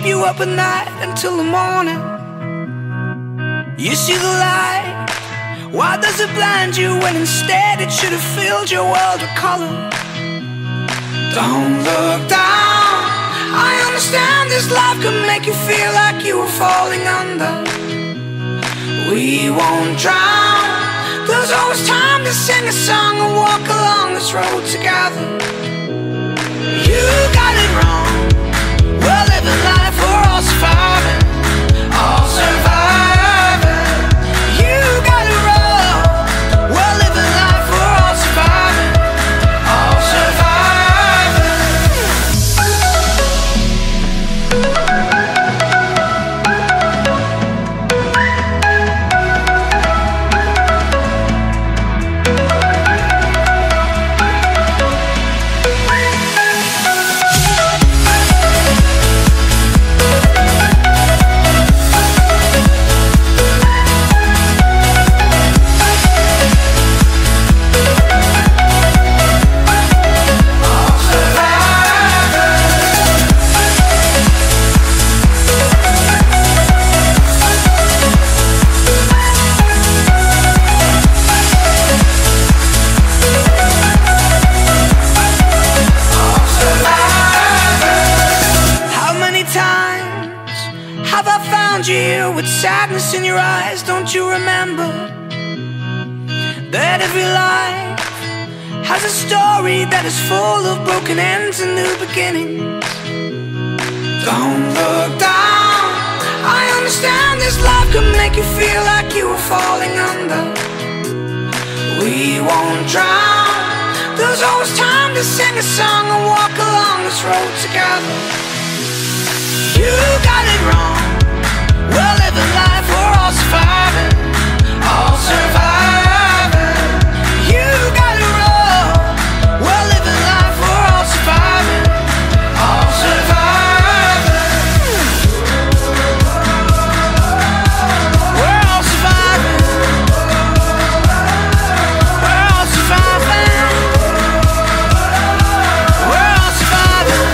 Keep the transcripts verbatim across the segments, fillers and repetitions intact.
keep you up at night until the morning. You see the light, why does it blind you when instead it should have filled your world with color? Don't look down, I understand this life could make you feel like you were falling under. We won't drown, there's always time to sing a song and walk along this road together. You got it wrong, we're living life, we're all surviving, all surviving. You got it wrong, we're living life, we're all surviving, all surviving. Have I found you here with sadness in your eyes? Don't you remember that every life has a story that is full of broken ends and new beginnings? Don't look down, I understand this life could make you feel like you were falling under. We won't drown, there's always time to sing a song and walk along this road together. You got it wrong, we're living life, we're all surviving, all surviving. You got it wrong, we're living life, we're all surviving, all surviving. We're all surviving, we're all surviving, we're all surviving.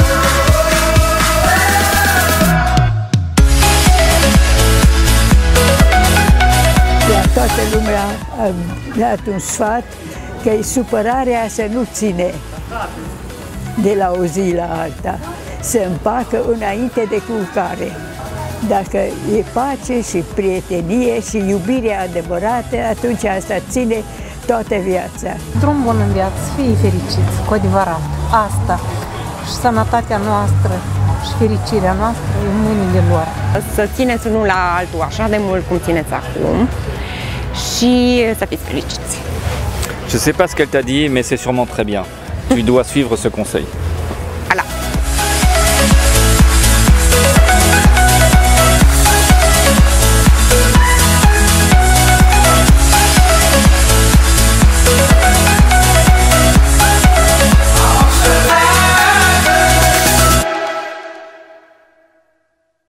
Toată lumea a dat un sfat că supărarea să nu ține de la o zi la alta, să împacă înainte de culcare. Dacă e pace și prietenie și iubirea adevărată, atunci asta ține toată viața. Drum bun în viață, să fie fericiți, cu adevărat. Asta și sănătatea noastră și fericirea noastră e în mâinile lor. Să țineți unul la altul așa de mult cum țineți acum și să fiți fericiți. Je sais pas ce qu'elle t'a dit, mais c'est sûrement très bien. Tu dois suivre ce conseil.